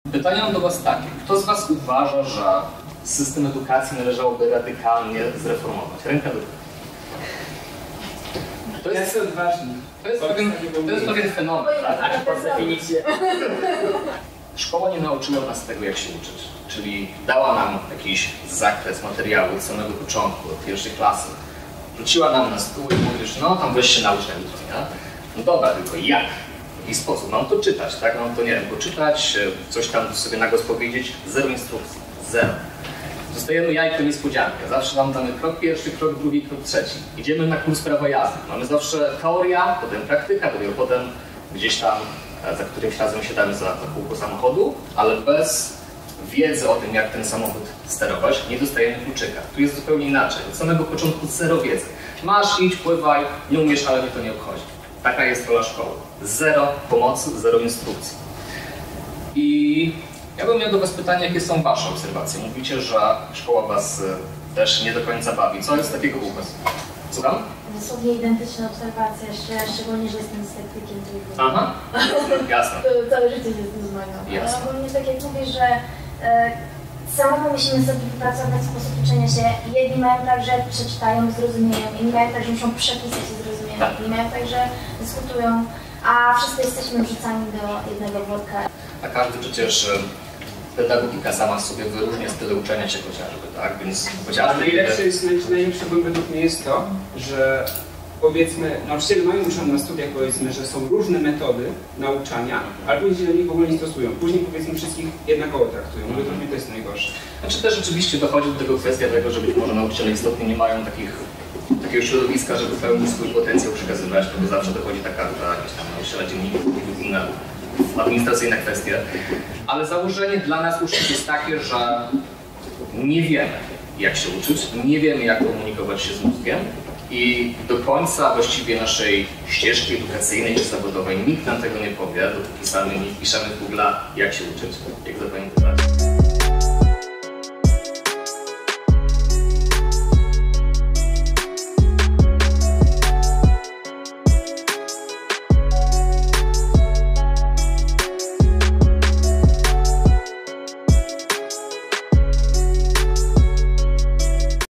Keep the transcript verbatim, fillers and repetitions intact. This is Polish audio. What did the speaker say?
Pytanie mam do Was takie. Kto z Was uważa, że system edukacji należałoby radykalnie zreformować? Ręka do góry. To jest, ja odważny. To jest, pewien, to jest pewien fenomen, tak? Tak, pod definicję. Szkoła nie nauczyła nas tego, jak się uczyć. Czyli dała nam jakiś zakres materiału od samego początku, od pierwszej klasy. Rzuciła nam na stół i mówisz, no tam weź się naucz na jutro, nie? No dobra, tylko jak? W jaki sposób? Mam to czytać, tak? Mam to, nie wiem, poczytać, coś tam sobie na głos powiedzieć. Zero instrukcji. Zero. Dostajemy jajko niespodziankę. Zawsze nam damy krok pierwszy, krok drugi, krok trzeci. Idziemy na kurs prawa jazdy. Mamy zawsze teoria, potem praktyka, dopiero potem gdzieś tam za którymś razem siadamy za, za kółko samochodu, ale bez wiedzy o tym, jak ten samochód sterować, nie dostajemy kluczyka. Tu jest zupełnie inaczej. Od samego początku zero wiedzy. Masz, idź, pływaj, nie umiesz, ale mnie to nie obchodzi. Taka jest rola szkoły. Zero pomocy, zero instrukcji. I ja bym miał do Was pytanie, jakie są Wasze obserwacje. Mówicie, że szkoła Was też nie do końca bawi. Co jest takiego u Was? Słucham? Dosłownie identyczna obserwacja, szczególnie, że jestem sceptykiem trójkąta. Aha, jasne. Całe życie się z tym zmagam. Ale ogólnie tak jak mówisz, że e, samemu musimy sobie wypracować sposób uczenia się. Jedni mają tak, że przeczytają, zrozumieją, inni mają tak, że muszą przepisać i zrozumieją, tak. inni mają tak, że dyskutują, a wszyscy jesteśmy wrzucani do jednego worka. A każdy przecież pedagogika sama sobie wyróżnia styl uczenia się chociażby, tak? Więc chociażby... Ale najlepsze jest, najlepsze według mnie jest to, że powiedzmy, nauczyciele mają uczą na studiach, powiedzmy, że są różne metody nauczania, ale później się do nich w ogóle nie stosują. Później, powiedzmy, wszystkich jednakowo traktują. No według mnie to jest najgorsze. Znaczy też rzeczywiście dochodzi do tego kwestia tego, że być może nauczyciele istotnie nie mają takich, takiego środowiska, żeby pełnić swój potencjał przekazywać, bo zawsze dochodzi taka, że jakieś tam nauczyciela dzienników lub inne administracyjne kwestie. Ale założenie dla nas uczniów jest takie, że nie wiemy, jak się uczyć, nie wiemy, jak komunikować się z mózgiem i do końca właściwie naszej ścieżki edukacyjnej czy zawodowej nikt nam tego nie powie, dopóki sami nie wpiszemy w Google'a, jak się uczyć, jak zapamiętywać.